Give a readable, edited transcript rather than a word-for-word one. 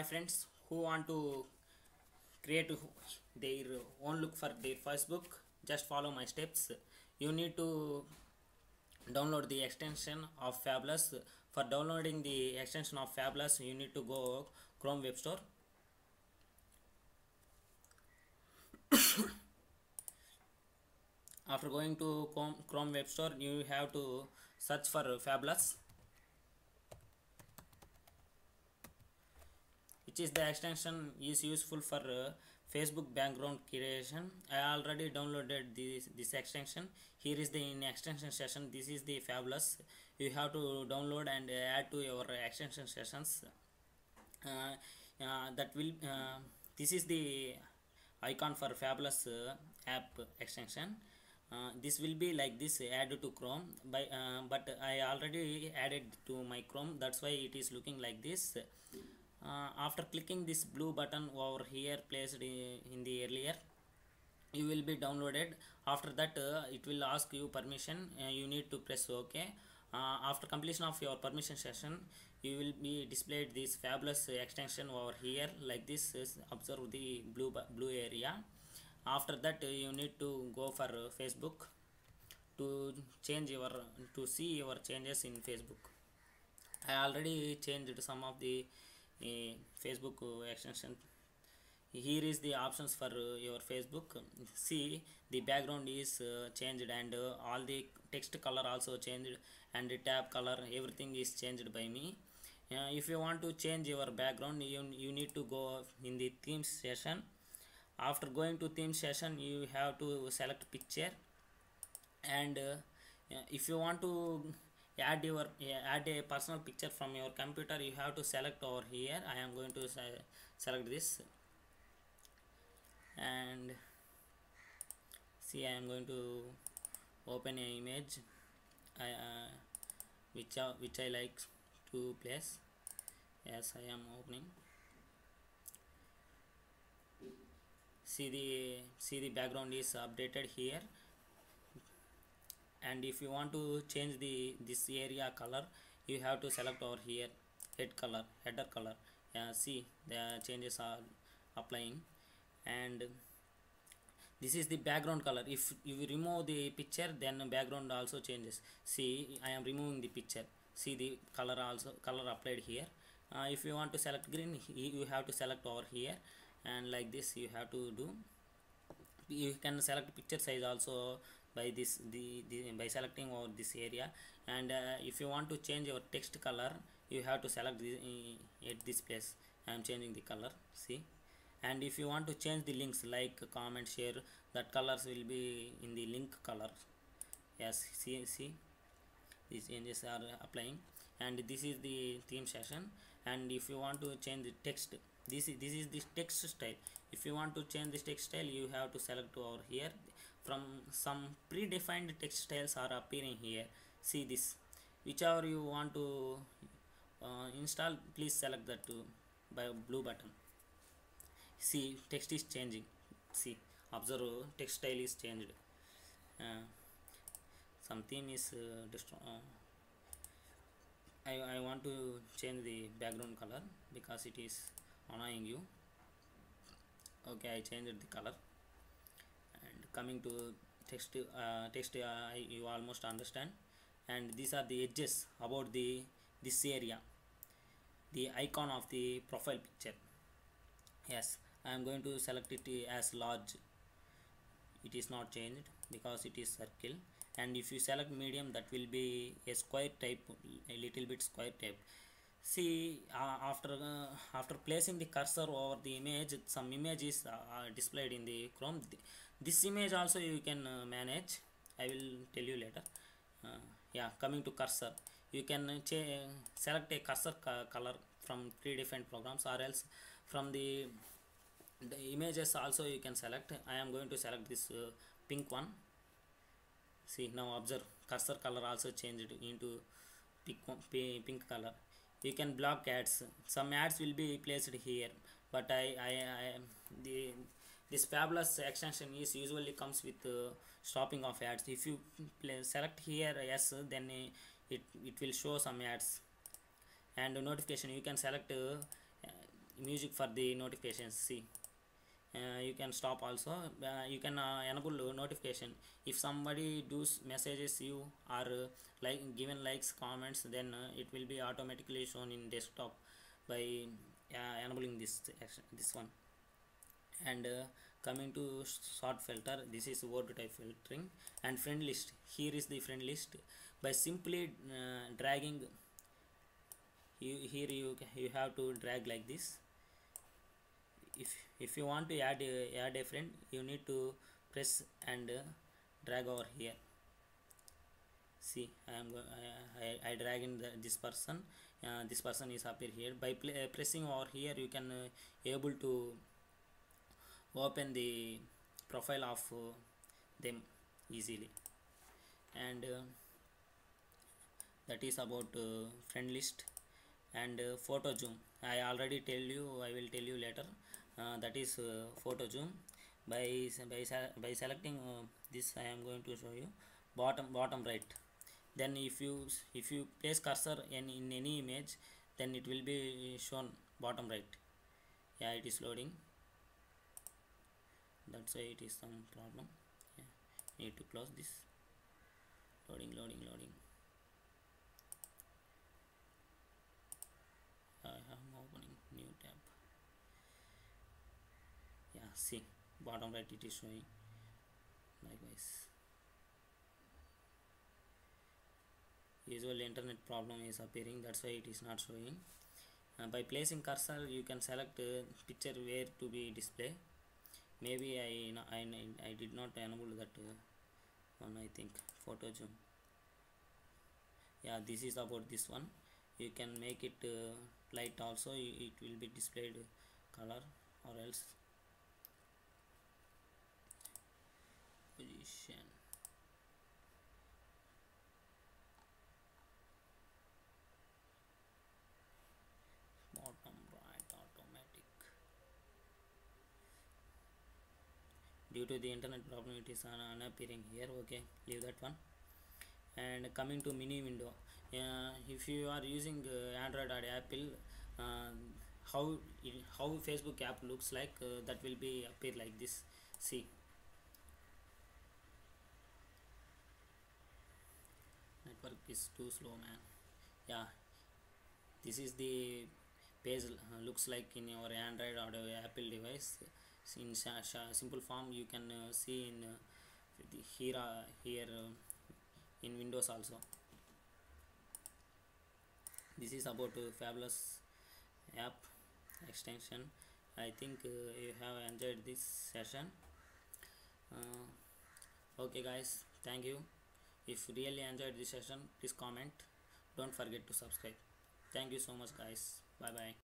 Hi friends who want to create their own look for their Facebook, just follow my steps. You need to download the extension of Fabulous. For downloading the extension of Fabulous, you need to go Chrome Web Store. After going to Chrome Web Store, you have to search for Fabulous, which is the extension is useful for Facebook background creation. I already downloaded this extension. Here is the in extension session. This is the Fabulous. You have to download and add to your extension sessions. That will this is the icon for Fabulous app extension. This will be like this, add to Chrome but I already added to my Chrome, that's why it is looking like this. After clicking this blue button over here placed in the earlier, you will be downloaded. After that it will ask you permission, you need to press OK. After completion of your permission session, you will be displayed this Fabulous extension over here like this. Observe the blue area. After that you need to go for Facebook to see your changes in Facebook. I already changed some of the Facebook extension. Here is the options for your Facebook. See, the background is changed and all the text color also changed, and the tab color, everything is changed by me. If you want to change your background, you need to go in the themes session. After going to theme session, you have to select picture, and if you want to add a personal picture from your computer, you have to select over here. I am going to select this, and see, I am going to open an image which I like to place. Yes, I am opening. See the background is updated here, and if you want to change this area color, you have to select over here header color. See, the changes are applying, and this is the background color. If you remove the picture, then background also changes. See, I am removing the picture. See, the color applied here. If you want to select green, you have to select over here, and like this you have to do. You can select picture size also by by selecting over this area, and if you want to change your text color, you have to select at this place. I am changing the color, see. And if you want to change the links like comment, share, that colors will be in the link color. Yes, see these changes are applying, and this is the theme session. And if you want to change the text, this is the text style. If you want to change this text style, you have to select over here. From some predefined text styles are appearing here. See this, whichever you want to install, please select that by blue button. See, text is changing. See, observe, text style is changed. Some theme is I want to change the background color because it is annoying you. Okay, I changed the color. And coming to text, you almost understand. And these are the edges about this area, the icon of the profile picture. Yes, I am going to select it as large. It is not changed because it is circle. And if you select medium, that will be a square type, a little bit square type. See, after placing the cursor over the image, some image is displayed in the Chrome. This image also you can manage. I will tell you later. Yeah, coming to cursor, you can select a cursor color from 3 different programs, or else from the images also you can select. I am going to select this pink one. See, now observe, cursor color also changed into pink color. You can block ads. Some ads will be placed here, but this Fabulous extension is usually comes with stopping of ads. If you select here yes, then it will show some ads. And notification, you can select music for the notifications. See, you can stop also. You can enable notification if somebody does messages you or like given likes comments, then it will be automatically shown in desktop by enabling this action, this one. And coming to sort filter, this is word type filtering. And friend list, here is the friend list. By simply dragging, you have to drag like this. If you want to add a friend, you need to press and drag over here. See, I drag in this person. This person is appear here. By pressing over here, you can able to open the profile of them easily. And that is about friend list. And photo zoom, I already tell you, I will tell you later. That is photo zoom. By selecting this, I am going to show you bottom right. Then if you place cursor in any image, then it will be shown bottom right. Yeah, it is loading. That's why it is some problem. Yeah, need to close this. Loading. I am opening new tab. Yeah, see, bottom right it is showing. Likewise, usual internet problem is appearing, that's why it is not showing. By placing cursor, you can select picture where to be display. Maybe I did not enable that one, I think. Photo zoom. Yeah, this is about this one. You can make it light also, it will be displayed color, or else position. Bottom right automatic. Due to the internet problem, it is unappearing here. Okay, leave that one. And coming to mini window, if you are using Android or Apple, uh, how Facebook app looks like, that will be appear like this. See, network is too slow, man. Yeah, this is the page looks like in your Android or Apple device. In simple form, you can see in here in Windows also. This is about Fabulous app extension. I think you have enjoyed this session. Okay guys, thank you. If you really enjoyed this session, please comment. Don't forget to subscribe. Thank you so much guys. Bye bye.